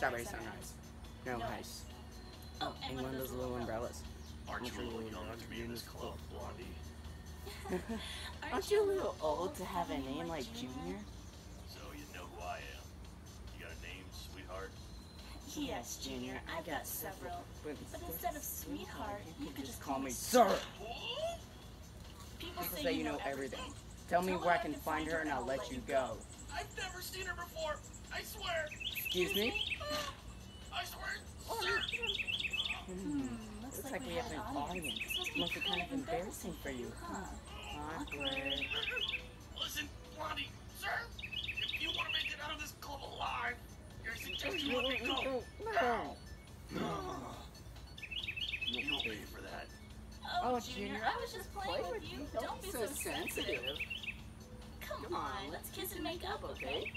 Strawberry Sunrise. No ice. Oh, and one of those little umbrellas. Aren't you a little young to be in this club, Blondie? Aren't you a little old to have a name like Junior? So you know who I am. You got a name, sweetheart? Yes, Junior, I got several. But instead of sweetheart, you could just call me Sir! People People say you know everything. Tell me where I can find her and I'll let you go. I've never seen her before. I swear. Excuse me? I swear. Sir. Looks like we have an audience. Must be kind of embarrassing for you, huh? Awkward. Listen, Blondie, sir. If you want to make it out of this club alive, I suggest you let me go. No. You'll pay for that. Oh, Junior, I was just playing with you. Don't be so sensitive. Come on, let's kiss and make up, okay?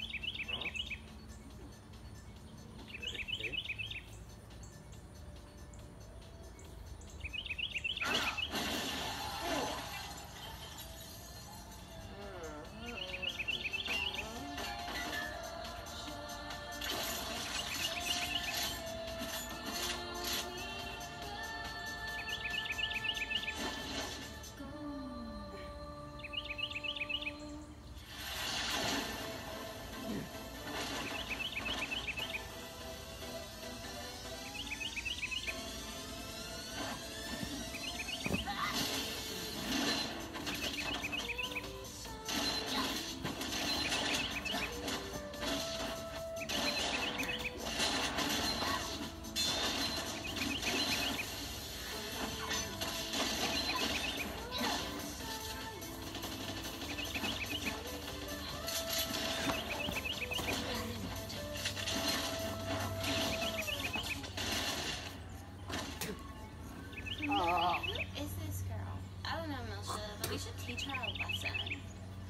Who is this girl? I don't know, Milsha, but we should teach her a lesson.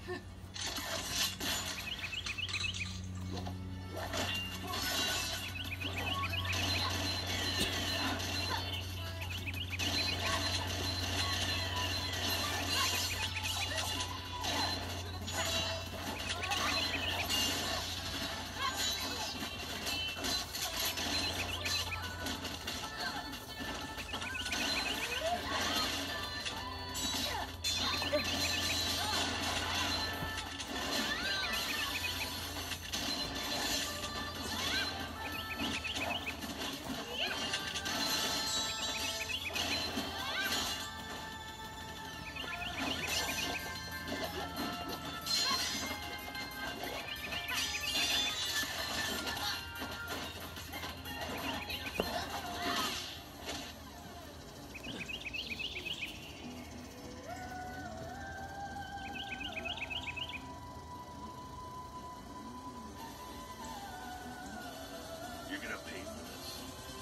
You're gonna pay for this.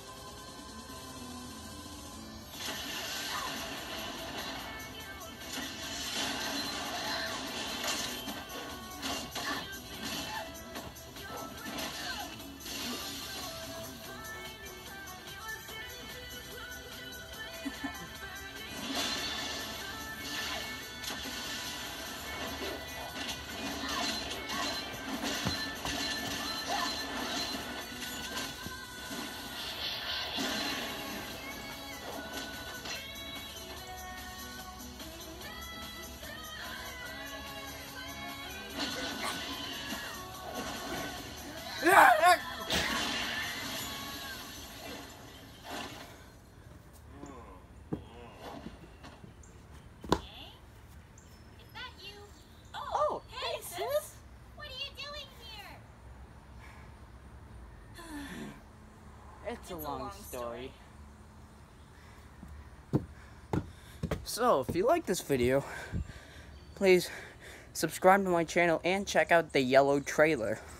Is that you? Oh, hey, sis! What are you doing here? It's a long story. So, if you like this video, please subscribe to my channel and check out the yellow trailer.